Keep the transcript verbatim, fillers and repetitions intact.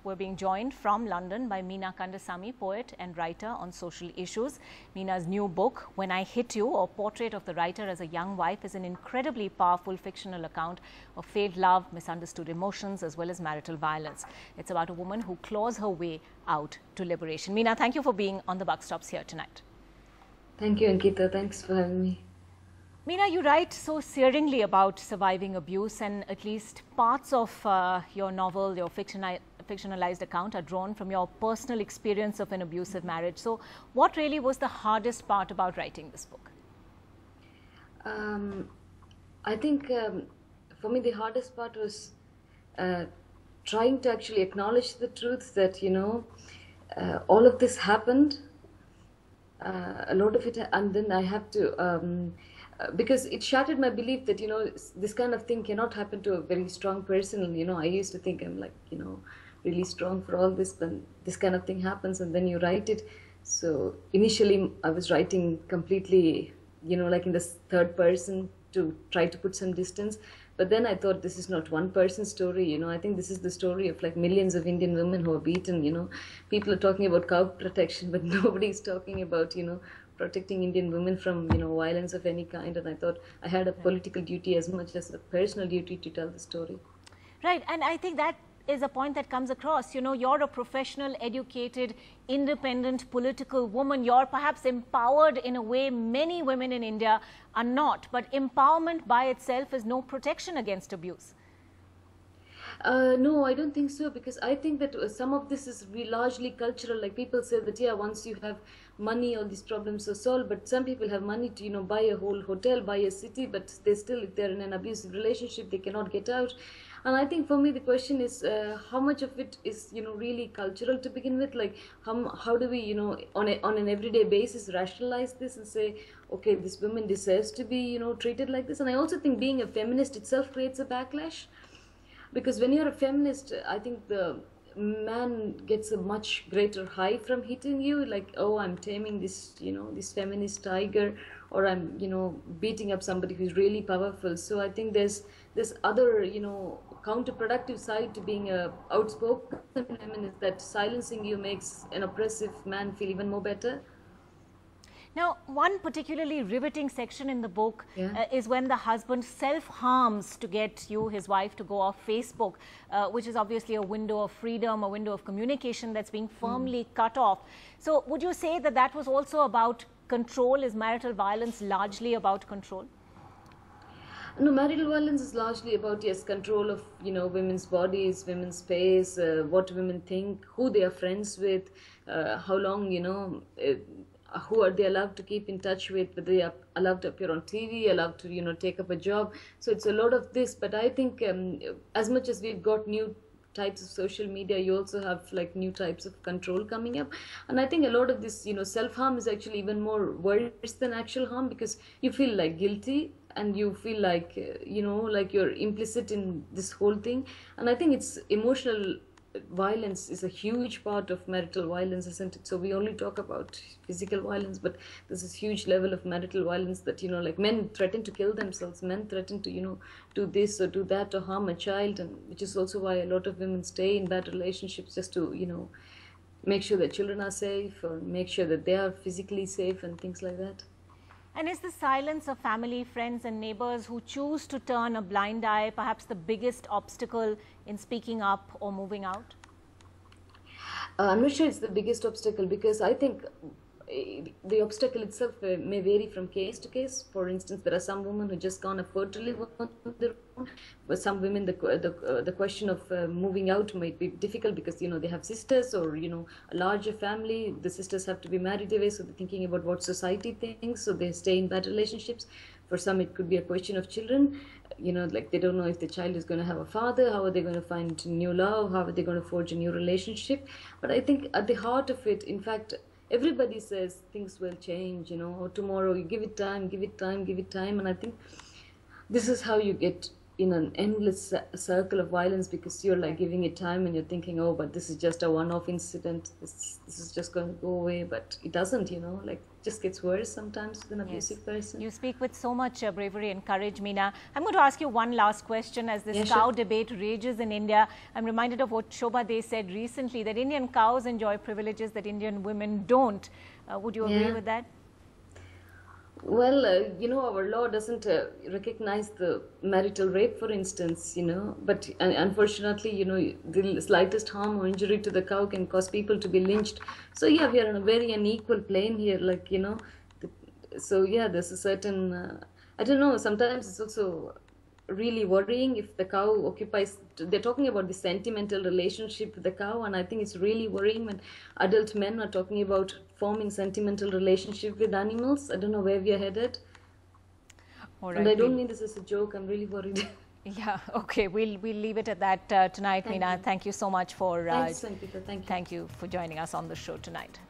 We're being joined from London by Meena Kandasamy, poet and writer on social issues. Meena's new book, When I Hit You, or Portrait of the Writer as a Young Wife, is an incredibly powerful fictional account of failed love, misunderstood emotions, as well as marital violence. It's about a woman who claws her way out to liberation. Meena, thank you for being on the Buck Stops here tonight. Thank you, Ankita. Thanks for having me. Meena, you write so searingly about surviving abuse, and at least parts of uh, your novel, your fictioni fictionalized account, are drawn from your personal experience of an abusive marriage. So what really was the hardest part about writing this book? Um, I think um, for me the hardest part was uh, trying to actually acknowledge the truth that, you know, uh, all of this happened, uh, a lot of it, and then I have to... Um, Uh, because it shattered my belief that, you know, this kind of thing cannot happen to a very strong person. You know, I used to think I'm like, you know, really strong for all this, but this kind of thing happens and then you write it. So initially I was writing completely, you know, like in the third person to try to put some distance. But then I thought, this is not one person's story, you know. I think this is the story of like millions of Indian women who are beaten, you know. People are talking about cow protection, but nobody is talking about, you know, protecting Indian women from, you know, violence of any kind. And I thought I had a political duty as much as a personal duty to tell the story. Right, and I think that is a point that comes across. You know, you're a professional, educated, independent, political woman. You're perhaps empowered in a way many women in India are not. But empowerment by itself is no protection against abuse. Uh, no, I don't think so, because I think that some of this is largely cultural. Like people say that, yeah, once you have money, all these problems are solved. But some people have money to, you know, buy a whole hotel, buy a city, but they still, if they're in an abusive relationship, they cannot get out. And I think for me, the question is uh, how much of it is, you know, really cultural to begin with. Like how, how do we, you know, on, a, on an everyday basis rationalize this and say, okay, this woman deserves to be, you know, treated like this. And I also think being a feminist itself creates a backlash. Because when you're a feminist, I think the man gets a much greater high from hitting you. Like, oh, I'm taming this, you know, this feminist tiger, or I'm, you know, beating up somebody who's really powerful. So I think there's this other, you know, counterproductive side to being a outspoken feminist, that silencing you makes an oppressive man feel even more better. Now, one particularly riveting section in the book yeah. uh, is when the husband self-harms to get you, his wife, to go off Facebook, uh, which is obviously a window of freedom, a window of communication that's being firmly mm. cut off. So would you say that that was also about control? Is marital violence largely about control? No, marital violence is largely about, yes, control of, you know, women's bodies, women's space, uh, what women think, who they are friends with, uh, how long, you know, uh, who are they allowed to keep in touch with, whether they are allowed to appear on T V, allowed to, you know, take up a job. So it's a lot of this. But I think um, as much as we've got new types of social media, you also have like new types of control coming up. And I think a lot of this, you know, self-harm is actually even more worse than actual harm, because you feel like guilty and you feel like, uh, you know, like you're implicit in this whole thing. And I think it's emotional violence is a huge part of marital violence, isn't it? So we only talk about physical violence, but there's this huge level of marital violence that, you know, like men threaten to kill themselves, men threaten to, you know, do this or do that or harm a child, and which is also why a lot of women stay in bad relationships, just to, you know, make sure that children are safe or make sure that they are physically safe and things like that. And is the silence of family, friends and neighbors who choose to turn a blind eye perhaps the biggest obstacle in speaking up or moving out? Uh, I'm not sure it's the biggest obstacle, because I think the obstacle itself may vary from case to case. For instance, there are some women who just can't afford to live on their own. But some women, the the, uh, the question of uh, moving out might be difficult because, you know, they have sisters or, you know, a larger family. The sisters have to be married away, so they're thinking about what society thinks, so they stay in bad relationships. For some, it could be a question of children. You know, like they don't know if the child is going to have a father. How are they going to find new love? How are they going to forge a new relationship? But I think at the heart of it, in fact, everybody says things will change, you know, or tomorrow, you give it time, give it time, give it time. And I think this is how you get in an endless circle of violence, because you're like giving it time and you're thinking, oh, but this is just a one-off incident, this, this is just going to go away, but it doesn't, you know, like just gets worse sometimes with an abusive yes. person. You speak with so much uh, bravery and courage, Meena. I'm going to ask you one last question as this yeah, cow sure. debate rages in India. I'm reminded of what Shobha De said recently, that Indian cows enjoy privileges that Indian women don't. Uh, would you agree yeah. with that? Well, uh, you know, our law doesn't uh, recognize the marital rape, for instance, you know, but uh, unfortunately, you know, the slightest harm or injury to the cow can cause people to be lynched. So, yeah, we are on a very unequal plane here, like, you know, the, so, yeah, there's a certain, uh, I don't know, sometimes it's also really worrying if the cow occupies, they're talking about the sentimental relationship with the cow, and I think it's really worrying when adult men are talking about forming sentimental relationship with animals. I don't know where we are headed. All right, and I don't mean this as a joke, I'm really worried. Yeah, okay, we'll, we'll leave it at that uh, tonight, Thank Meena. You. Thank you so much for, uh, Thanks, Sankita. Thank you. Thank you for joining us on the show tonight.